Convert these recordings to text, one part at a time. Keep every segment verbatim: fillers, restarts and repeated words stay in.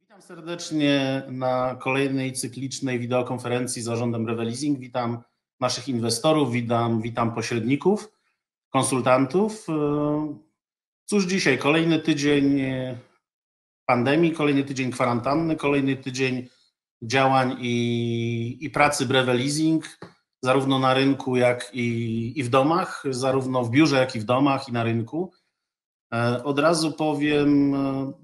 Witam serdecznie na kolejnej cyklicznej wideokonferencji z zarządem Reveleasing. Witam naszych inwestorów, witam, witam pośredników, konsultantów. Cóż dzisiaj? Kolejny tydzień pandemii, kolejny tydzień kwarantanny, kolejny tydzień działań i, i pracy Reveleasing, zarówno na rynku, jak i, i w domach, zarówno w biurze, jak i w domach i na rynku. Od razu powiem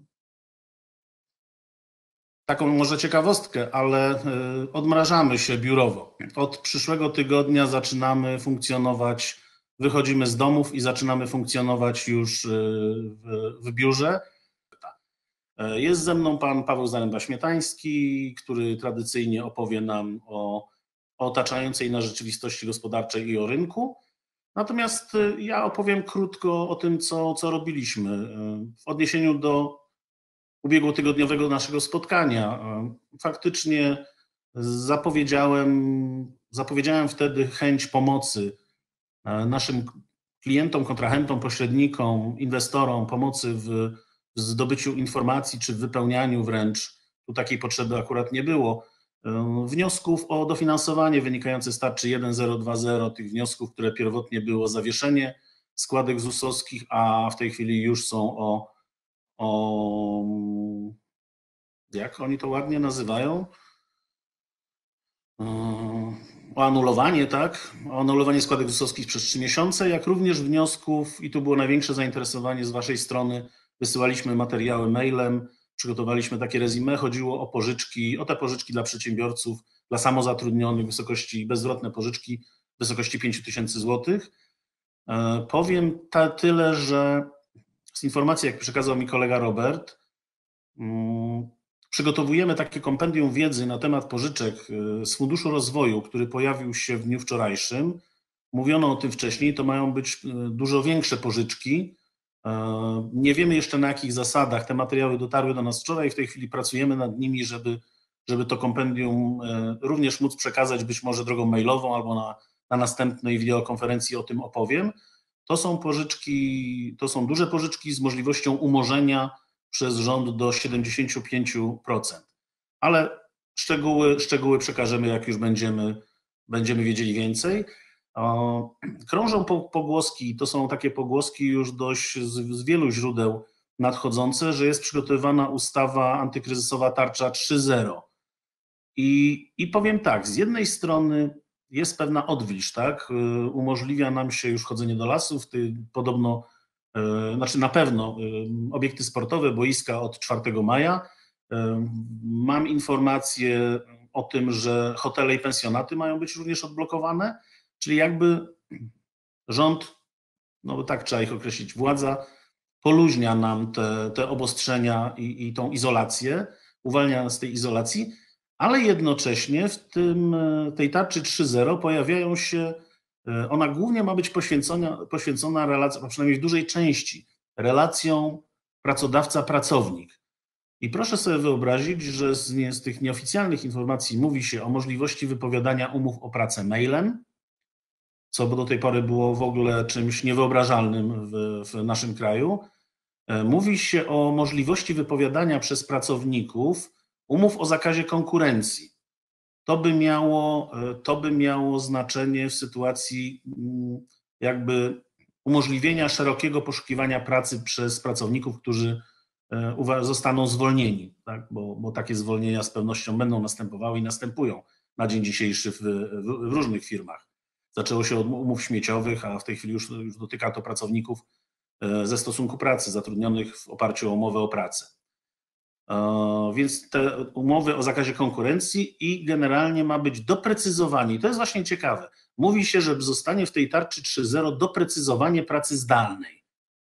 taką może ciekawostkę, ale odmrażamy się biurowo. Od przyszłego tygodnia zaczynamy funkcjonować, wychodzimy z domów i zaczynamy funkcjonować już w, w biurze. Jest ze mną pan Paweł Zaręba-Śmietański, który tradycyjnie opowie nam o, o otaczającej nas rzeczywistości gospodarczej i o rynku. Natomiast ja opowiem krótko o tym, co, co robiliśmy w odniesieniu do ubiegłotygodniowego naszego spotkania. Faktycznie zapowiedziałem, zapowiedziałem wtedy chęć pomocy naszym klientom, kontrahentom, pośrednikom, inwestorom, pomocy w, w zdobyciu informacji czy w wypełnianiu wręcz, tu takiej potrzeby akurat nie było, wniosków o dofinansowanie wynikające z tarczy jeden zero dwa zero, tych wniosków, które pierwotnie było zawieszenie składek zusowskich, a w tej chwili już są o o, jak oni to ładnie nazywają, o anulowanie, tak, o anulowanie składek zusowskich przez trzy miesiące, jak również wniosków, i tu było największe zainteresowanie z waszej strony, wysyłaliśmy materiały mailem, przygotowaliśmy takie resume, chodziło o pożyczki, o te pożyczki dla przedsiębiorców, dla samozatrudnionych w wysokości, bezzwrotne pożyczki w wysokości pięć tysięcy złotych. Powiem ta, tyle, że z informacji, jak przekazał mi kolega Robert, przygotowujemy takie kompendium wiedzy na temat pożyczek z Funduszu Rozwoju, który pojawił się w dniu wczorajszym. Mówiono o tym wcześniej, to mają być dużo większe pożyczki. Nie wiemy jeszcze, na jakich zasadach. Te materiały dotarły do nas wczoraj i w tej chwili pracujemy nad nimi, żeby, żeby to kompendium również móc przekazać, być może drogą mailową albo na, na następnej wideokonferencji o tym opowiem. To są pożyczki, to są duże pożyczki z możliwością umorzenia przez rząd do siedemdziesiąt pięć procent. Ale szczegóły, szczegóły przekażemy, jak już będziemy, będziemy wiedzieli więcej. Krążą pogłoski, to są takie pogłoski już dość z, z wielu źródeł nadchodzące, że jest przygotowywana ustawa antykryzysowa tarcza trzy zero. I, I powiem tak, z jednej strony jest pewna odwilż, tak? Umożliwia nam się już chodzenie do lasów, ty, podobno, znaczy na pewno obiekty sportowe, boiska od czwartego maja. Mam informację o tym, że hotele i pensjonaty mają być również odblokowane, czyli jakby rząd, no bo tak trzeba ich określić, władza poluźnia nam te, te obostrzenia i, i tą izolację, uwalnia nas z tej izolacji, ale jednocześnie w tym, tej tarczy trzy zero pojawiają się, ona głównie ma być poświęcona, poświęcona relacji, a przynajmniej w dużej części, relacjom pracodawca-pracownik. I proszę sobie wyobrazić, że z, nie, z tych nieoficjalnych informacji mówi się o możliwości wypowiadania umów o pracę mailem, co do tej pory było w ogóle czymś niewyobrażalnym w, w naszym kraju. Mówi się o możliwości wypowiadania przez pracowników umów o zakazie konkurencji. To by miało, to by miało znaczenie w sytuacji jakby umożliwienia szerokiego poszukiwania pracy przez pracowników, którzy zostaną zwolnieni, tak? bo, bo takie zwolnienia z pewnością będą następowały i następują na dzień dzisiejszy w, w, w różnych firmach. Zaczęło się od umów śmieciowych, a w tej chwili już, już dotyka to pracowników ze stosunku pracy, zatrudnionych w oparciu o umowę o pracę. Więc te umowy o zakazie konkurencji i generalnie ma być doprecyzowanie. I to jest właśnie ciekawe. Mówi się, że zostanie w tej tarczy trzy zero doprecyzowanie pracy zdalnej.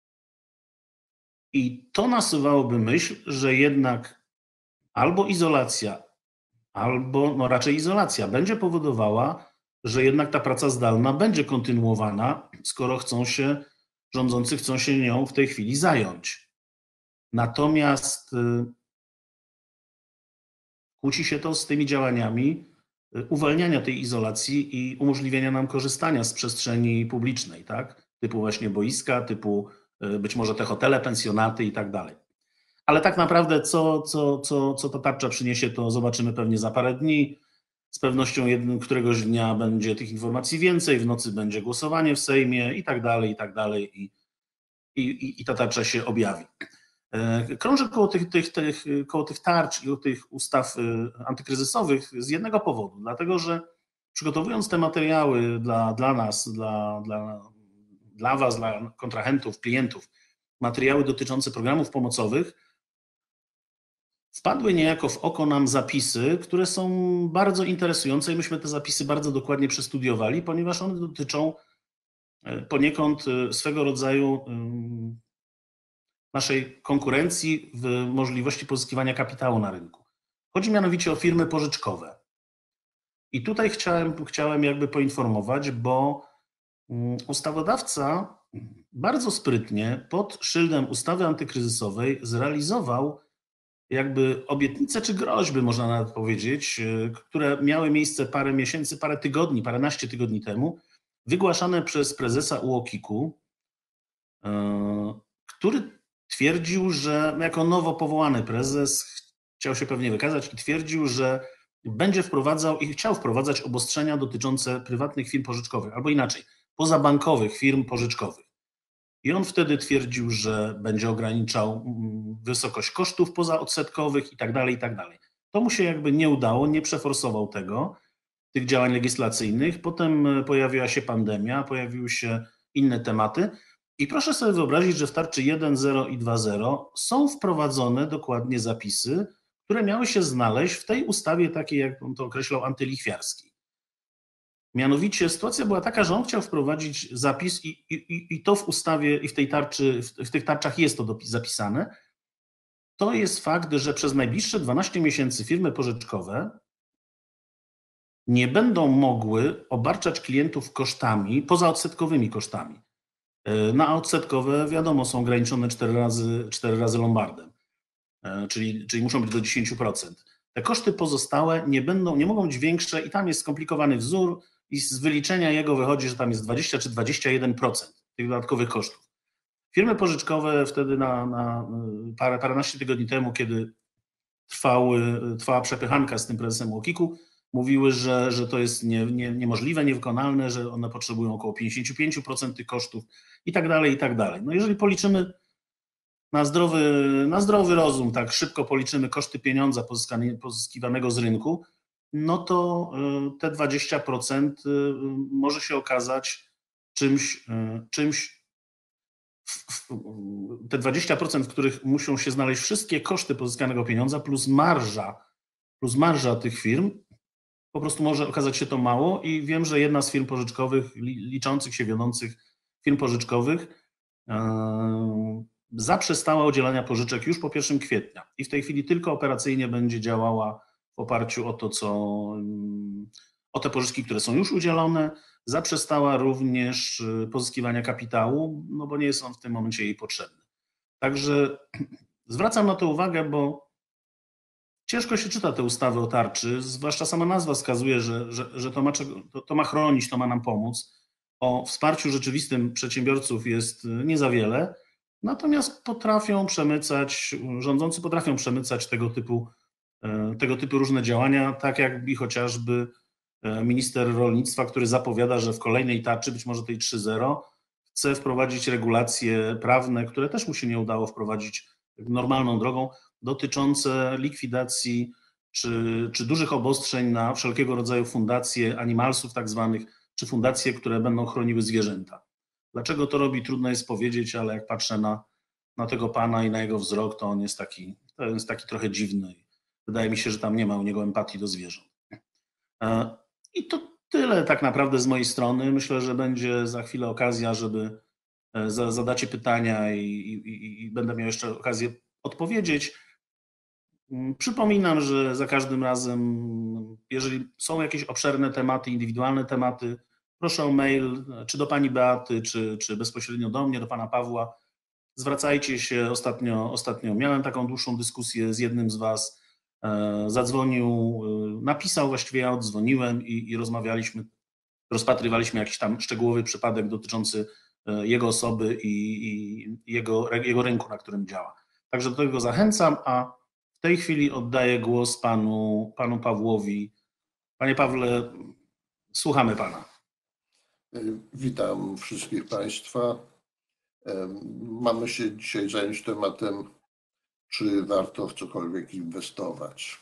I to nasuwałoby myśl, że jednak albo izolacja, albo no raczej izolacja będzie powodowała, że jednak ta praca zdalna będzie kontynuowana, skoro chcą się, rządzący chcą się nią w tej chwili zająć. Natomiast kłóci się to z tymi działaniami uwalniania tej izolacji i umożliwienia nam korzystania z przestrzeni publicznej, tak? Typu właśnie boiska, typu być może te hotele, pensjonaty i tak dalej. Ale tak naprawdę co, co, co, co ta tarcza przyniesie, to zobaczymy pewnie za parę dni. Z pewnością jednym, któregoś dnia będzie tych informacji więcej, w nocy będzie głosowanie w Sejmie i tak dalej, i tak dalej. I, i, i ta tarcza się objawi. Krążę koło tych, tych, tych, koło tych tarcz i tych ustaw antykryzysowych z jednego powodu, dlatego że przygotowując te materiały dla, dla nas, dla, dla, dla Was, dla kontrahentów, klientów, materiały dotyczące programów pomocowych, wpadły niejako w oko nam zapisy, które są bardzo interesujące i myśmy te zapisy bardzo dokładnie przestudiowali, ponieważ one dotyczą poniekąd swego rodzaju naszej konkurencji w możliwości pozyskiwania kapitału na rynku. Chodzi mianowicie o firmy pożyczkowe. I tutaj chciałem, chciałem jakby poinformować, bo ustawodawca bardzo sprytnie pod szyldem ustawy antykryzysowej zrealizował jakby obietnice czy groźby, można nawet powiedzieć, które miały miejsce parę miesięcy, parę tygodni, paręnaście tygodni temu, wygłaszane przez prezesa U O K I K-u, który twierdził, że jako nowo powołany prezes chciał się pewnie wykazać i twierdził, że będzie wprowadzał i chciał wprowadzać obostrzenia dotyczące prywatnych firm pożyczkowych, albo inaczej, pozabankowych firm pożyczkowych. I on wtedy twierdził, że będzie ograniczał wysokość kosztów pozaodsetkowych i tak dalej, i tak dalej. To mu się jakby nie udało, nie przeforsował tego, tych działań legislacyjnych. Potem pojawiła się pandemia, pojawiły się inne tematy. I proszę sobie wyobrazić, że w tarczy jeden zero i dwa zero są wprowadzone dokładnie zapisy, które miały się znaleźć w tej ustawie takiej, jak on to określał, antylichwiarskiej. Mianowicie sytuacja była taka, że on chciał wprowadzić zapis i, i, i to w ustawie i w tej tarczy, w, w tych tarczach jest to zapisane. To jest fakt, że przez najbliższe dwanaście miesięcy firmy pożyczkowe nie będą mogły obarczać klientów kosztami, pozaodsetkowymi kosztami. Na odsetkowe, wiadomo, są ograniczone cztery razy, cztery razy lombardem, czyli, czyli muszą być do dziesięć procent. Te koszty pozostałe nie będą, nie mogą być większe i tam jest skomplikowany wzór i z wyliczenia jego wychodzi, że tam jest dwadzieścia czy dwadzieścia jeden procent tych dodatkowych kosztów. Firmy pożyczkowe wtedy na, na parę, paręnaście tygodni temu, kiedy trwały, trwała przepychanka z tym prezesem U O K I K-u, mówiły, że, że to jest nie, nie, niemożliwe, niewykonalne, że one potrzebują około pięćdziesiąt pięć procent tych kosztów i tak dalej, i tak dalej. No jeżeli policzymy na zdrowy, na zdrowy rozum, tak szybko policzymy koszty pieniądza pozyskiwanego z rynku, no to te dwadzieścia procent może się okazać czymś, czymś te dwadzieścia procent, w których muszą się znaleźć wszystkie koszty pozyskanego pieniądza plus marża, plus marża tych firm, po prostu może okazać się to mało i wiem, że jedna z firm pożyczkowych, liczących się, wiodących firm pożyczkowych, zaprzestała udzielania pożyczek już po pierwszego kwietnia i w tej chwili tylko operacyjnie będzie działała w oparciu o to, co, o te pożyczki, które są już udzielone. Zaprzestała również pozyskiwania kapitału, no bo nie jest on w tym momencie jej potrzebny. Także zwracam na to uwagę, bo ciężko się czyta te ustawy o tarczy, zwłaszcza sama nazwa wskazuje, że, że, że to, ma, to, to ma chronić, to ma nam pomóc. O wsparciu rzeczywistym przedsiębiorców jest nie za wiele, natomiast potrafią przemycać, rządzący potrafią przemycać tego typu, tego typu różne działania, tak jak i chociażby minister rolnictwa, który zapowiada, że w kolejnej tarczy, być może tej trzy zero, chce wprowadzić regulacje prawne, które też mu się nie udało wprowadzić normalną drogą, dotyczące likwidacji czy, czy dużych obostrzeń na wszelkiego rodzaju fundacje animalsów tak zwanych, czy fundacje, które będą chroniły zwierzęta. Dlaczego to robi, trudno jest powiedzieć, ale jak patrzę na, na tego pana i na jego wzrok, to on jest taki, to jest taki trochę dziwny. Wydaje mi się, że tam nie ma u niego empatii do zwierząt. I to tyle tak naprawdę z mojej strony. Myślę, że będzie za chwilę okazja, żeby zadacie pytania i, i, i będę miał jeszcze okazję odpowiedzieć. Przypominam, że za każdym razem, jeżeli są jakieś obszerne tematy, indywidualne tematy, proszę o mail, czy do pani Beaty, czy, czy bezpośrednio do mnie, do pana Pawła. Zwracajcie się. Ostatnio, ostatnio miałem taką dłuższą dyskusję z jednym z was. Zadzwonił, napisał, właściwie ja oddzwoniłem i, i rozmawialiśmy, rozpatrywaliśmy jakiś tam szczegółowy przypadek dotyczący jego osoby i, i jego, jego rynku, na którym działa. Także do tego zachęcam, a w tej chwili oddaję głos panu, panu Pawłowi. Panie Pawle, słuchamy pana. Witam wszystkich państwa. Mamy się dzisiaj zająć tematem, czy warto w cokolwiek inwestować.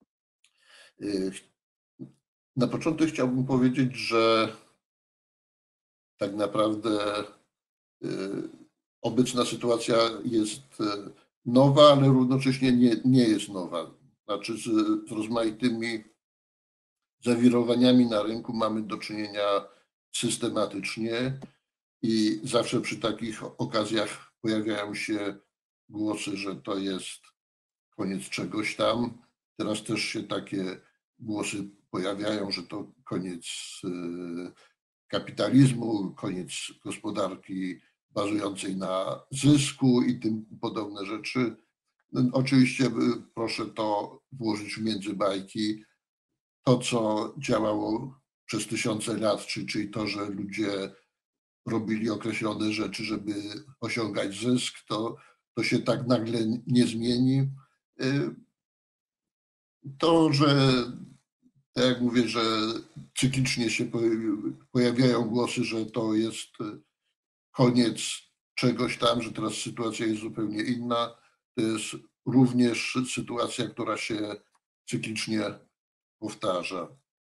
Na początek chciałbym powiedzieć, że tak naprawdę obecna sytuacja jest nowa, ale równocześnie nie, nie jest nowa. Znaczy z, z rozmaitymi zawirowaniami na rynku mamy do czynienia systematycznie i zawsze przy takich okazjach pojawiają się głosy, że to jest koniec czegoś tam. Teraz też się takie głosy pojawiają, że to koniec kapitalizmu, koniec gospodarki bazującej na zysku i tym podobne rzeczy. No, oczywiście proszę to włożyć w między bajki. To, co działało przez tysiące lat, czyli, czyli to, że ludzie robili określone rzeczy, żeby osiągać zysk, to, to się tak nagle nie zmieni. To, że tak jak mówię, że cyklicznie się pojawiają głosy, że to jest koniec czegoś tam, że teraz sytuacja jest zupełnie inna, to jest również sytuacja, która się cyklicznie powtarza.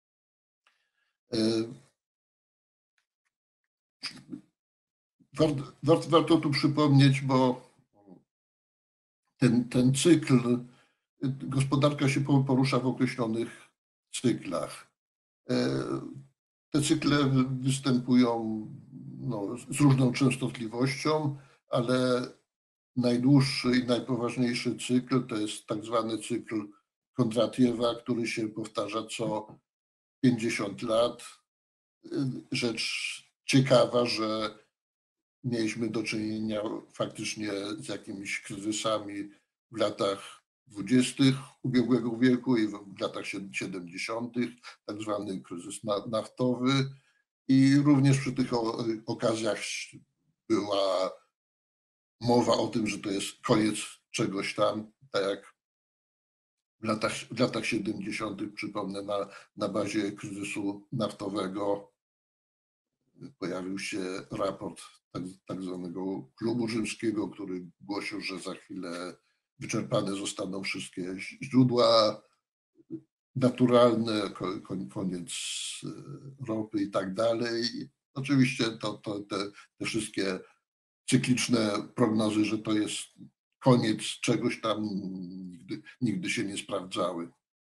Warto, warto, warto tu przypomnieć, bo ten, ten cykl, gospodarka się porusza w określonych cyklach. Te cykle występują no, z różną częstotliwością, ale najdłuższy i najpoważniejszy cykl to jest tak zwany cykl Kondratiewa, który się powtarza co pięćdziesiąt lat. Rzecz ciekawa, że mieliśmy do czynienia faktycznie z jakimiś kryzysami w latach dwudziestych ubiegłego wieku i w latach siedemdziesiątych, tak zwany kryzys naftowy. I również przy tych okazjach była mowa o tym, że to jest koniec czegoś tam, tak jak w latach, w latach siedemdziesiątych, przypomnę, na, na bazie kryzysu naftowego pojawił się raport tak, tak zwanego klubu rzymskiego, który głosił, że za chwilę wyczerpane zostaną wszystkie źródła naturalne, koniec ropy i tak dalej. Oczywiście to, to, te, te wszystkie cykliczne prognozy, że to jest koniec czegoś tam, nigdy, nigdy się nie sprawdzały.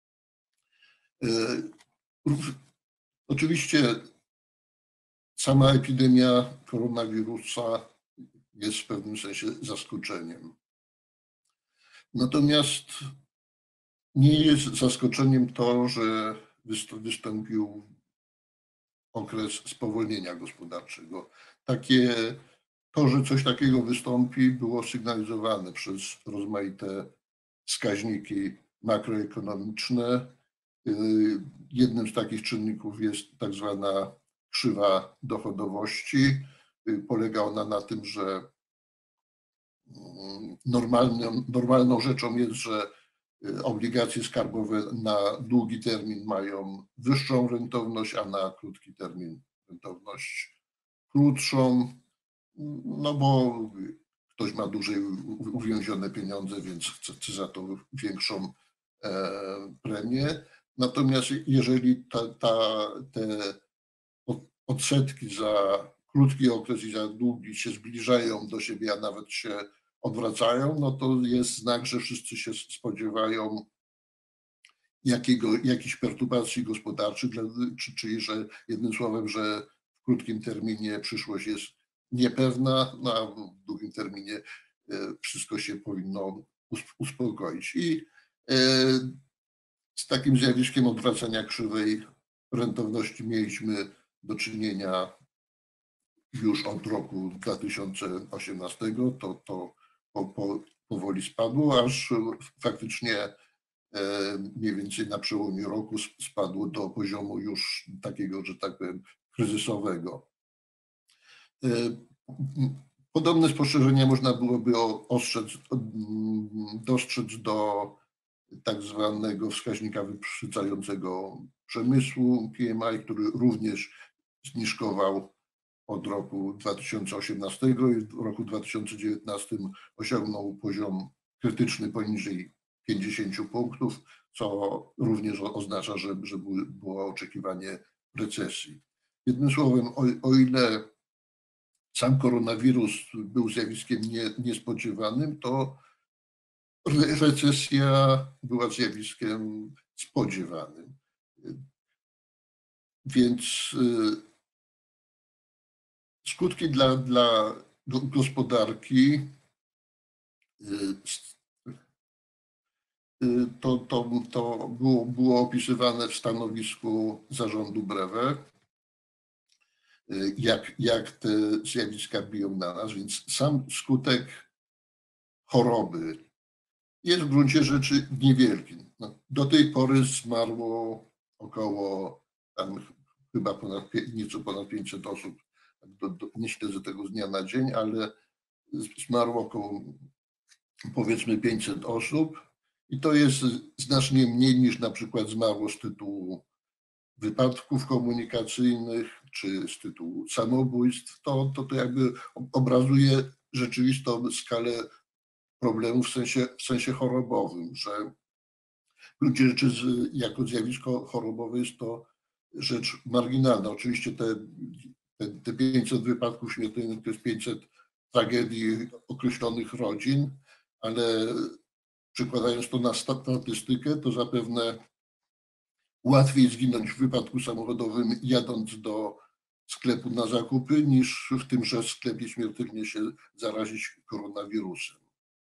Oczywiście sama epidemia koronawirusa jest w pewnym sensie zaskoczeniem. Natomiast nie jest zaskoczeniem to, że wystąpił okres spowolnienia gospodarczego. Takie, to, że coś takiego wystąpi, było sygnalizowane przez rozmaite wskaźniki makroekonomiczne. Jednym z takich czynników jest tak zwana krzywa dochodowości. Polega ona na tym, że normalną, normalną rzeczą jest, że obligacje skarbowe na długi termin mają wyższą rentowność, a na krótki termin rentowność krótszą, no bo ktoś ma dłużej uwięzione pieniądze, więc chce, chce za to większą e, premię. Natomiast jeżeli ta, ta, te odsetki za krótki okres i za długi się zbliżają do siebie, a nawet się odwracają, no to jest znak, że wszyscy się spodziewają jakiego, jakichś perturbacji gospodarczych, czyli że jednym słowem, że w krótkim terminie przyszłość jest niepewna, no a w długim terminie wszystko się powinno uspokoić. I z takim zjawiskiem odwracania krzywej rentowności mieliśmy do czynienia już od roku dwa tysiące osiemnastego. To, to po, po, powoli spadło, aż faktycznie mniej więcej na przełomie roku spadło do poziomu już takiego, że tak powiem, kryzysowego. Podobne spostrzeżenia można byłoby ostrzec, dostrzec do tak zwanego wskaźnika wyprzedzającego przemysłu P M I, który również zniżkował od roku dwa tysiące osiemnastego i w roku dwa tysiące dziewiętnastym osiągnął poziom krytyczny poniżej pięćdziesięciu punktów, co również oznacza, że, że było oczekiwanie recesji. Jednym słowem, o, o ile sam koronawirus był zjawiskiem nie, niespodziewanym, to recesja była zjawiskiem spodziewanym. Więc skutki dla, dla gospodarki to, to, to było, było opisywane w stanowisku zarządu Brewe, jak, jak te zjawiska biją na nas, więc sam skutek choroby jest w gruncie rzeczy niewielki. No, do tej pory zmarło około tam chyba ponad, nieco ponad pięćset osób. Do, do, nie śledzę tego z dnia na dzień, ale zmarło około powiedzmy pięćset osób i to jest znacznie mniej niż na przykład zmarło z tytułu wypadków komunikacyjnych czy z tytułu samobójstw. To, to, to jakby obrazuje rzeczywistą skalę problemów w sensie, w sensie chorobowym, że w gruncie rzeczy jako zjawisko chorobowe jest to rzecz marginalna. Oczywiście te, te, te pięćset wypadków śmiertelnych to jest pięćset tragedii określonych rodzin, ale przekładając to na statystykę, to zapewne łatwiej zginąć w wypadku samochodowym jadąc do sklepu na zakupy, niż w tymże sklepie śmiertelnie się zarazić koronawirusem.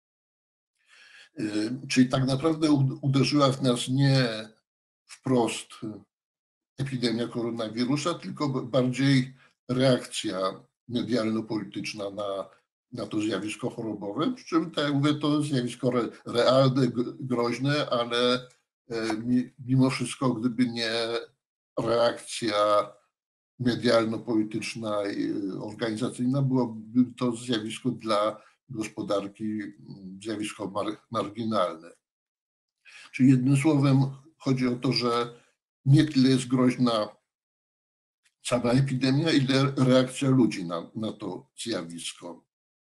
Czyli tak naprawdę uderzyła w nas nie wprost epidemia koronawirusa, tylko bardziej reakcja medialno-polityczna na, na to zjawisko chorobowe, przy czym, tak jak mówię, to zjawisko realne, groźne, ale mimo wszystko, gdyby nie reakcja medialno-polityczna i organizacyjna, byłoby to zjawisko dla gospodarki zjawisko mar marginalne. Czyli jednym słowem chodzi o to, że nie tyle jest groźna sama epidemia, ile reakcja ludzi na, na to zjawisko.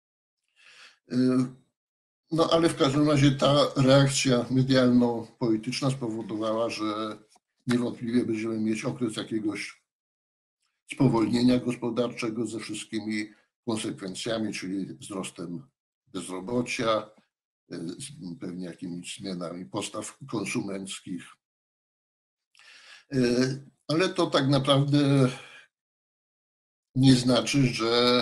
No ale w każdym razie ta reakcja medialno-polityczna spowodowała, że niewątpliwie będziemy mieć okres jakiegoś spowolnienia gospodarczego ze wszystkimi konsekwencjami, czyli wzrostem bezrobocia, z pewnie jakimiś zmianami postaw konsumenckich. Ale to tak naprawdę nie znaczy, że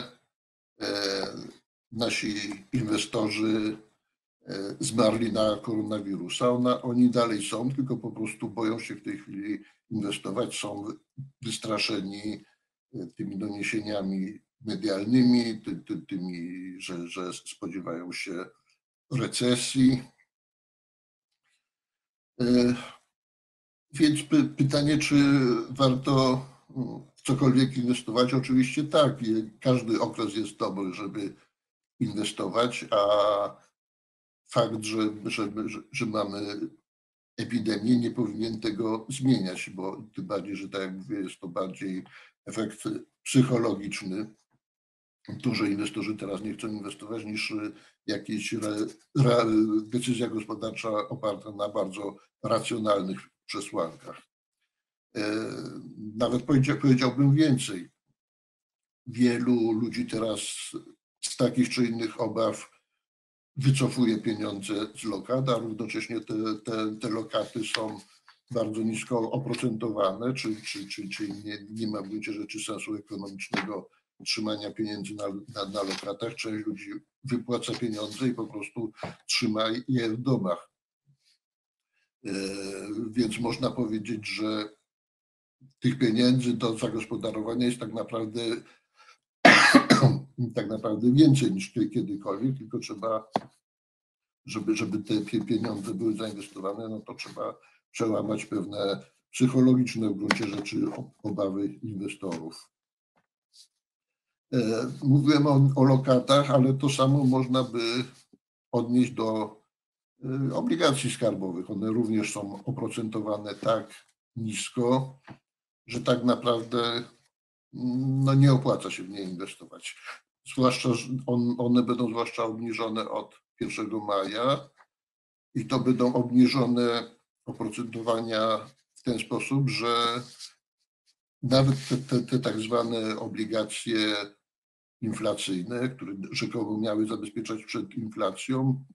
nasi inwestorzy zmarli na koronawirusa. Ona, oni dalej są, tylko po prostu boją się w tej chwili inwestować, są wystraszeni tymi doniesieniami medialnymi, ty, ty, tymi, że, że spodziewają się recesji. Więc py, pytanie, czy warto w cokolwiek inwestować? Oczywiście tak. Każdy okres jest dobry, żeby inwestować, a fakt, że, że, że, że mamy epidemię, nie powinien tego zmieniać, bo tym bardziej, że tak jak mówię, jest to bardziej efekt psychologiczny. To, że inwestorzy teraz nie chcą inwestować, niż jakaś decyzja gospodarcza oparta na bardzo racjonalnych przesłankach. Nawet powiedziałbym więcej. Wielu ludzi teraz z takich czy innych obaw wycofuje pieniądze z lokat, a równocześnie te, te, te lokaty są bardzo nisko oprocentowane, czyli, czyli, czyli, czyli nie, nie ma w gruncie rzeczy sensu ekonomicznego trzymania pieniędzy na, na, na lokatach. Część ludzi wypłaca pieniądze i po prostu trzyma je w domach. Więc można powiedzieć, że tych pieniędzy do zagospodarowania jest tak naprawdę tak naprawdę więcej niż kiedykolwiek, tylko trzeba, żeby, żeby te pieniądze były zainwestowane, no to trzeba przełamać pewne psychologiczne w gruncie rzeczy obawy inwestorów. Mówiłem o, o lokatach, ale to samo można by odnieść do obligacji skarbowych. One również są oprocentowane tak nisko, że tak naprawdę no, nie opłaca się w nie inwestować. Zwłaszcza, że on, one będą zwłaszcza obniżone od pierwszego maja i to będą obniżone oprocentowania w ten sposób, że nawet te, te, te tak zwane obligacje inflacyjne, które rzekomo miały zabezpieczać przed inflacją,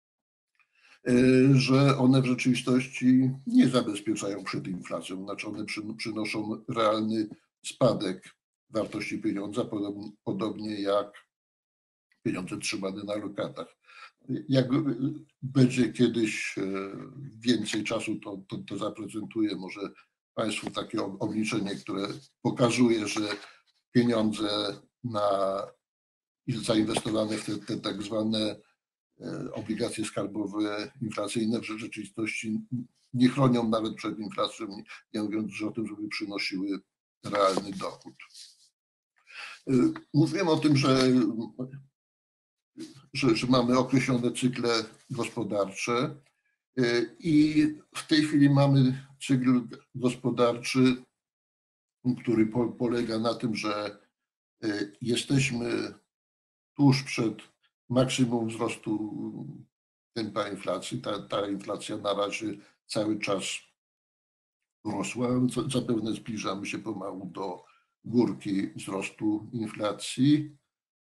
że one w rzeczywistości nie zabezpieczają przed inflacją, znaczy one przynoszą realny spadek wartości pieniądza, podobnie jak pieniądze trzymane na lokatach. Jak będzie kiedyś więcej czasu, to, to, to zaprezentuję może Państwu takie obliczenie, które pokazuje, że pieniądze na, zainwestowane w te, te tak zwane obligacje skarbowe inflacyjne w rzeczywistości nie chronią nawet przed inflacją, nie mówiąc już o tym, żeby przynosiły realny dochód. Mówiłem o tym, że, że, że mamy określone cykle gospodarcze i w tej chwili mamy cykl gospodarczy, który po, polega na tym, że jesteśmy tuż przed maksimum wzrostu tempa inflacji. Ta, ta inflacja na razie cały czas rosła. Zapewne zbliżamy się pomału do górki wzrostu inflacji.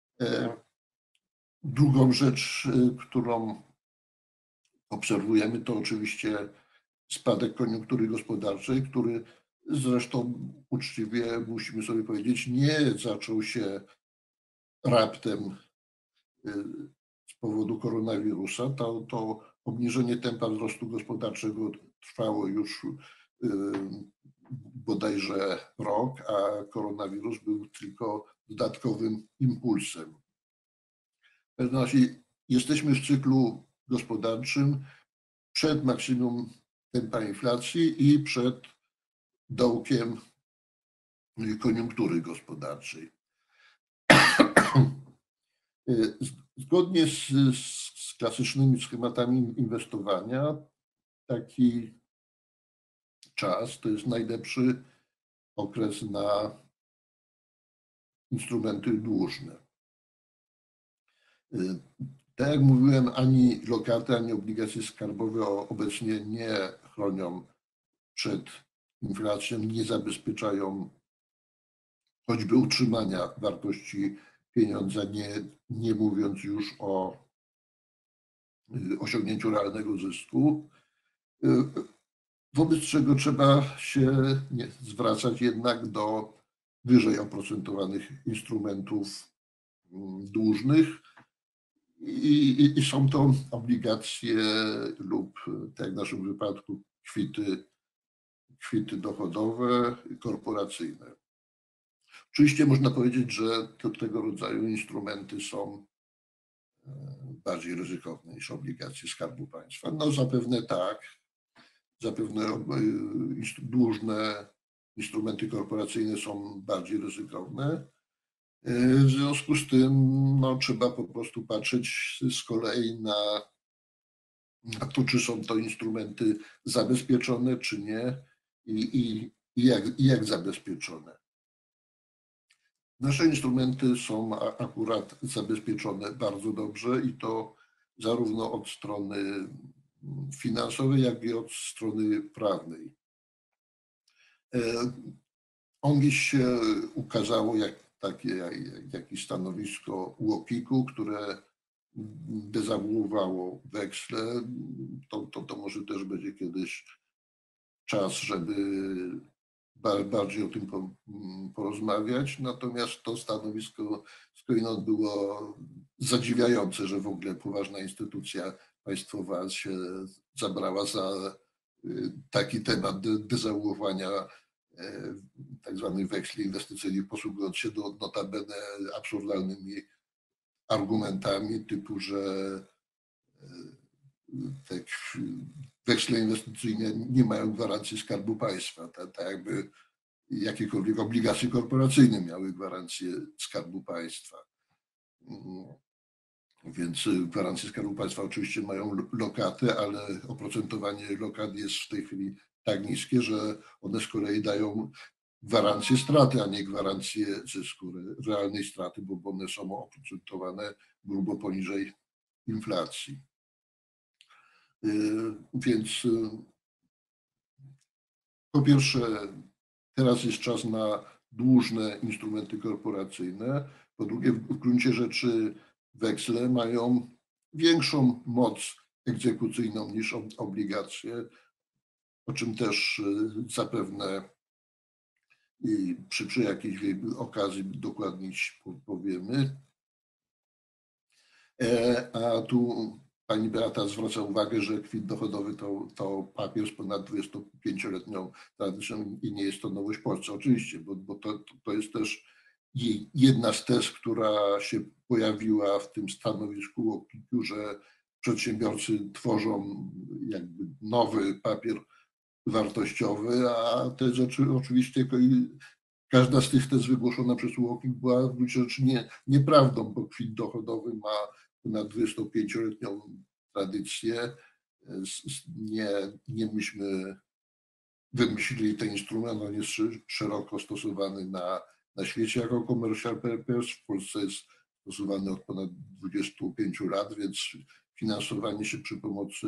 Drugą rzecz, którą obserwujemy, to oczywiście spadek koniunktury gospodarczej, który zresztą uczciwie musimy sobie powiedzieć, nie zaczął się raptem z powodu koronawirusa. To, to obniżenie tempa wzrostu gospodarczego trwało już bodajże rok, a koronawirus był tylko dodatkowym impulsem. W każdym razie jesteśmy w cyklu gospodarczym przed maksimum tempa inflacji i przed dołkiem koniunktury gospodarczej. Zgodnie z, z klasycznymi schematami inwestowania, taki czas to jest najlepszy okres na instrumenty dłużne. Tak jak mówiłem, ani lokaty, ani obligacje skarbowe obecnie nie chronią przed inflacją, nie zabezpieczają choćby utrzymania wartości pieniądza, nie, nie mówiąc już o osiągnięciu realnego zysku. Wobec czego trzeba się zwracać jednak do wyżej oprocentowanych instrumentów dłużnych i, i, i są to obligacje lub, tak jak w naszym wypadku, kwity, kwity dochodowe, korporacyjne. Oczywiście można powiedzieć, że to, tego rodzaju instrumenty są bardziej ryzykowne niż obligacje Skarbu Państwa. No zapewne tak. Zapewne dłużne instrumenty korporacyjne są bardziej ryzykowne. W związku z tym no, trzeba po prostu patrzeć z kolei na, na to, czy są to instrumenty zabezpieczone, czy nie i, i, i, jak, i jak zabezpieczone. Nasze instrumenty są akurat zabezpieczone bardzo dobrze i to zarówno od strony finansowej, jak i od strony prawnej. Ongiś się ukazało jak takie jak, jakieś stanowisko U O K I K-u, które dezawuowało weksle. To, to, to może też będzie kiedyś czas, żeby bardziej o tym porozmawiać. Natomiast to stanowisko skądinąd było zadziwiające, że w ogóle poważna instytucja państwowa się zabrała za taki temat dezawuowania tak zwanych weksli inwestycyjnych, posługując się do notabene absurdalnymi argumentami typu, że te weksle inwestycyjne nie mają gwarancji Skarbu Państwa. Tak, tak jakby jakiekolwiek obligacje korporacyjne miały gwarancję Skarbu Państwa. Więc gwarancje Skarbu Państwa oczywiście mają lokaty, ale oprocentowanie lokat jest w tej chwili tak niskie, że one z kolei dają gwarancję straty, a nie gwarancję zysku, realnej straty, bo one są oprocentowane grubo poniżej inflacji. Więc po pierwsze, teraz jest czas na dłużne instrumenty korporacyjne. Po drugie, w gruncie rzeczy weksle mają większą moc egzekucyjną niż obligacje, o czym też zapewne i przy, przy jakiejś okazji dokładniej powiemy. A tu pani Beata zwraca uwagę, że kwit dochodowy to, to papier z ponad dwudziestopięcioletnią tradycją i nie jest to nowość w Polsce. Oczywiście, bo, bo to, to jest też jedna z tez, która się pojawiła w tym stanowisku UOKiK-u, że przedsiębiorcy tworzą jakby nowy papier wartościowy, a te rzeczy oczywiście każda z tych tez wygłoszona przez UOKiK była w gruncie rzeczy nie, nieprawdą, bo kwit dochodowy ma ponad dwudziestopięcioletnią tradycję. Nie, nie myśmy wymyślili ten instrument, on jest szeroko stosowany na, na świecie jako commercial papers. W Polsce jest stosowany od ponad dwudziestu pięciu lat, więc finansowanie się przy pomocy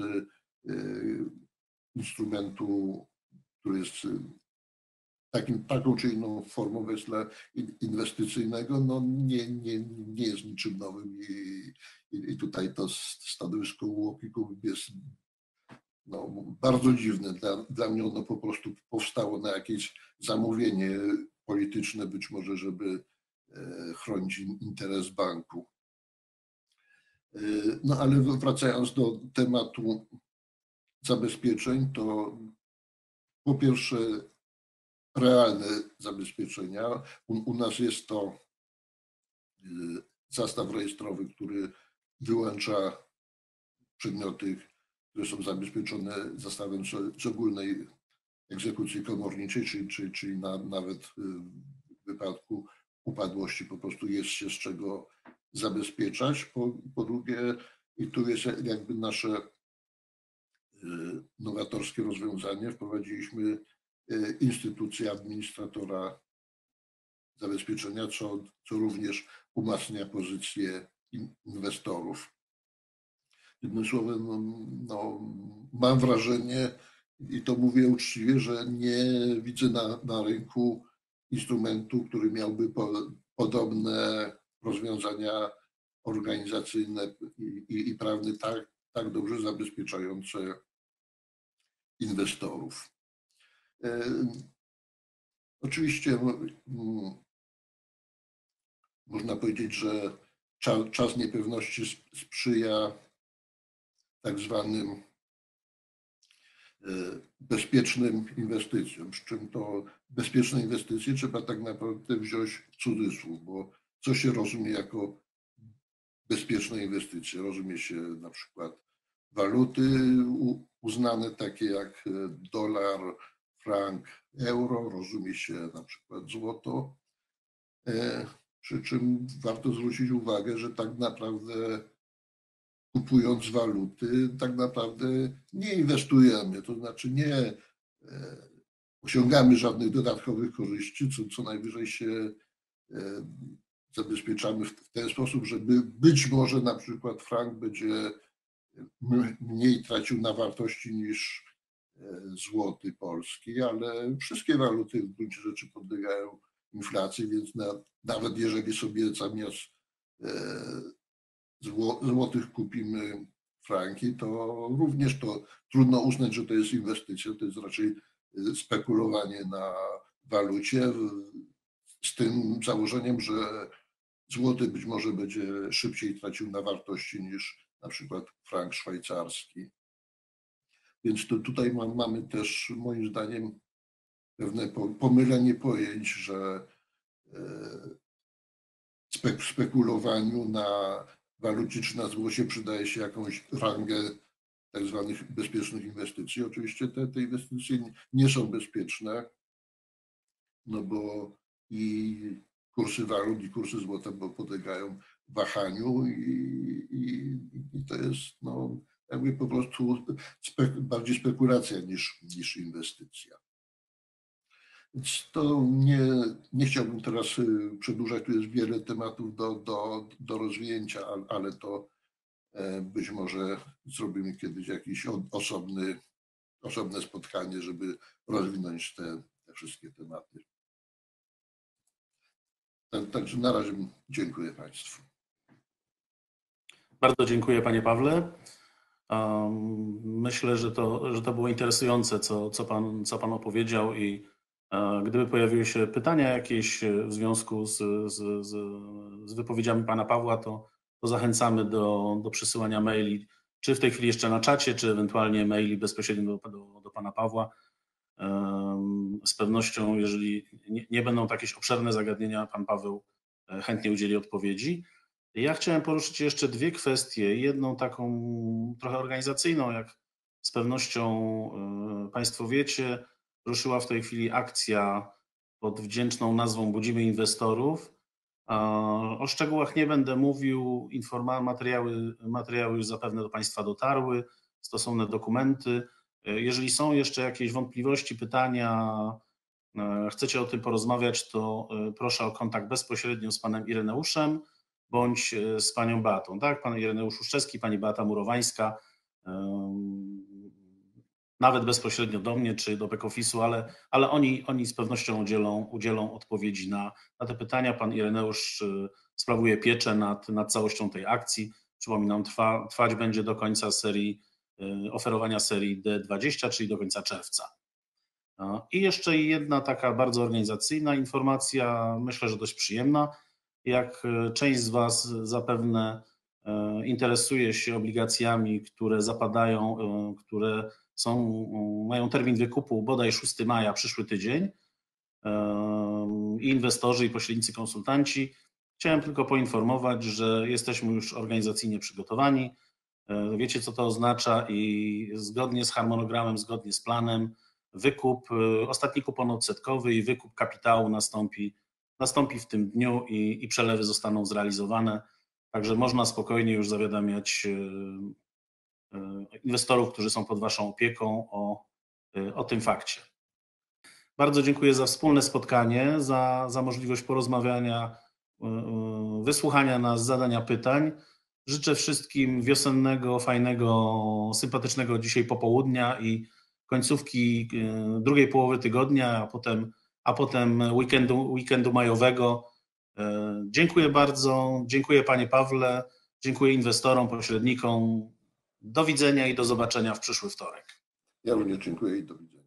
instrumentu, który jest takim, taką czy inną formą weksla inwestycyjnego, no nie, nie, nie jest niczym nowym i, i, i tutaj to stanowisko UOKiK-u jest no, bardzo dziwne. Dla, dla mnie ono po prostu powstało na jakieś zamówienie polityczne, być może, żeby chronić interes banku. No ale wracając do tematu zabezpieczeń, to po pierwsze realne zabezpieczenia. U, u nas jest to zastaw rejestrowy, który wyłącza przedmioty, które są zabezpieczone zastawem z ogólnej egzekucji komorniczej, czyli, czyli, czyli na, nawet w wypadku upadłości po prostu jest się z czego zabezpieczać. Po, po drugie, i tu jest jakby nasze nowatorskie rozwiązanie, wprowadziliśmy instytucję administratora zabezpieczenia, co, co również umacnia pozycję inwestorów. Jednym słowem, no, no, mam wrażenie, i to mówię uczciwie, że nie widzę na, na rynku instrumentu, który miałby po, podobne rozwiązania organizacyjne i, i, i prawne tak, tak dobrze zabezpieczające inwestorów. E, oczywiście m, można powiedzieć, że czas, czas niepewności sprzyja tak zwanym bezpiecznym inwestycjom, przy czym to bezpieczne inwestycje trzeba tak naprawdę wziąć w cudzysłów, bo co się rozumie jako bezpieczne inwestycje? Rozumie się na przykład waluty uznane takie jak dolar, frank, euro, rozumie się na przykład złoto, przy czym warto zwrócić uwagę, że tak naprawdę kupując waluty, tak naprawdę nie inwestujemy, to znaczy nie osiągamy żadnych dodatkowych korzyści, co, co najwyżej się zabezpieczamy w ten sposób, żeby być może na przykład frank będzie mniej tracił na wartości niż złoty polski, ale wszystkie waluty w gruncie rzeczy podlegają inflacji, więc na, nawet jeżeli sobie zamiast złotych kupimy franki, to również to trudno uznać, że to jest inwestycja, to jest raczej spekulowanie na walucie z tym założeniem, że złoty być może będzie szybciej tracił na wartości niż na przykład frank szwajcarski. Więc to tutaj mamy też moim zdaniem pewne pomylenie pojęć, że w spekulowaniu na walucie czy na złocie przydaje się jakąś rangę tak zwanych bezpiecznych inwestycji. Oczywiście te, te inwestycje nie są bezpieczne. no bo i kursy walut, i kursy złota bo podlegają wahaniu i, i, i to jest no, jakby po prostu spek bardziej spekulacja niż, niż inwestycja. Więc to nie, nie chciałbym teraz przedłużać, tu jest wiele tematów do, do, do rozwinięcia, ale to być może zrobimy kiedyś jakiś osobny, osobne spotkanie, żeby rozwinąć te, te wszystkie tematy. Także na razie dziękuję Państwu. Bardzo dziękuję Panie Pawle. Myślę, że to, że to było interesujące, co, co, pan, co Pan opowiedział i gdyby pojawiły się pytania jakieś w związku z, z, z, z wypowiedziami Pana Pawła, to, to zachęcamy do, do przysyłania maili, czy w tej chwili jeszcze na czacie, czy ewentualnie maili bezpośrednio do, do, do Pana Pawła. Z pewnością, jeżeli nie, nie będą to jakieś obszerne zagadnienia, Pan Paweł chętnie udzieli odpowiedzi. Ja chciałem poruszyć jeszcze dwie kwestie. Jedną taką trochę organizacyjną, jak z pewnością Państwo wiecie, ruszyła w tej chwili akcja pod wdzięczną nazwą Budzimy Inwestorów. O szczegółach nie będę mówił, informa- materiały, materiały już zapewne do Państwa dotarły, stosowne dokumenty. Jeżeli są jeszcze jakieś wątpliwości, pytania, chcecie o tym porozmawiać, to proszę o kontakt bezpośrednio z panem Ireneuszem bądź z panią Beatą. Tak, pan Ireneusz Uszczewski, pani Beata Murowańska, nawet bezpośrednio do mnie czy do back-office'u, ale, ale oni, oni z pewnością udzielą, udzielą odpowiedzi na, na te pytania. Pan Ireneusz sprawuje pieczę nad, nad całością tej akcji. Przypominam, trwa, trwać będzie do końca serii, oferowania serii D dwadzieścia, czyli do końca czerwca. I jeszcze jedna taka bardzo organizacyjna informacja, myślę, że dość przyjemna. Jak część z Was zapewne interesuje się obligacjami, które zapadają, które są, mają termin wykupu bodaj szóstego maja, przyszły tydzień, i inwestorzy, i pośrednicy, konsultanci, chciałem tylko poinformować, że jesteśmy już organizacyjnie przygotowani. Wiecie, co to oznacza i zgodnie z harmonogramem, zgodnie z planem, wykup, ostatni kupon odsetkowy i wykup kapitału nastąpi, nastąpi w tym dniu i, i przelewy zostaną zrealizowane. Także można spokojnie już zawiadamiać inwestorów, którzy są pod Waszą opieką o, o tym fakcie. Bardzo dziękuję za wspólne spotkanie, za, za możliwość porozmawiania, wysłuchania nas, zadania pytań. Życzę wszystkim wiosennego, fajnego, sympatycznego dzisiaj popołudnia i końcówki drugiej połowy tygodnia, a potem, a potem weekendu, weekendu majowego. Dziękuję bardzo, dziękuję Panie Pawle, dziękuję inwestorom, pośrednikom. Do widzenia i do zobaczenia w przyszły wtorek. Ja również dziękuję i do widzenia.